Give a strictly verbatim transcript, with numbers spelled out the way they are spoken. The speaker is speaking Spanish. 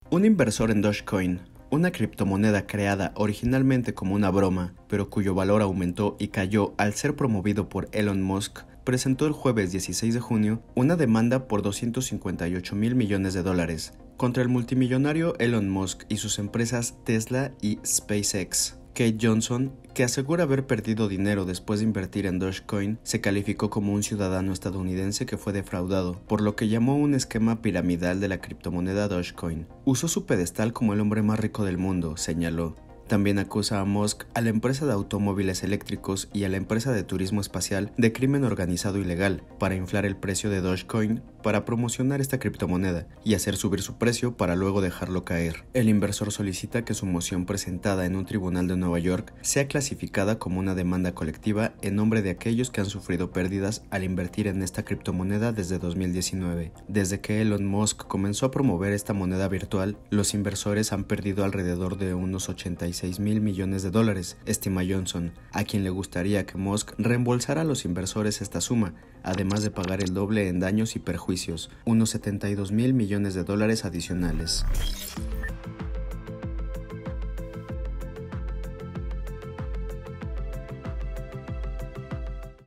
Un inversor en Dogecoin, una criptomoneda creada originalmente como una broma, pero cuyo valor aumentó y cayó al ser promovido por Elon Musk, presentó el jueves dieciséis de junio una demanda por doscientos cincuenta y ocho mil millones de dólares contra el multimillonario Elon Musk y sus empresas Tesla y SpaceX. Kate Johnson, que asegura haber perdido dinero después de invertir en Dogecoin, se calificó como un ciudadano estadounidense que fue defraudado, por lo que llamó un esquema piramidal de la criptomoneda Dogecoin. Usó su pedestal como el hombre más rico del mundo, señaló. También acusa a Musk, a la empresa de automóviles eléctricos y a la empresa de turismo espacial de crimen organizado ilegal para inflar el precio de Dogecoin para promocionar esta criptomoneda y hacer subir su precio para luego dejarlo caer. El inversor solicita que su moción presentada en un tribunal de Nueva York sea clasificada como una demanda colectiva en nombre de aquellos que han sufrido pérdidas al invertir en esta criptomoneda desde dos mil diecinueve. Desde que Elon Musk comenzó a promover esta moneda virtual, los inversores han perdido alrededor de unos ochenta y seis mil millones de dólares, estima Johnson, a quien le gustaría que Musk reembolsara a los inversores esta suma, además de pagar el doble en daños y perjuicios, unos setenta y dos mil millones de dólares adicionales.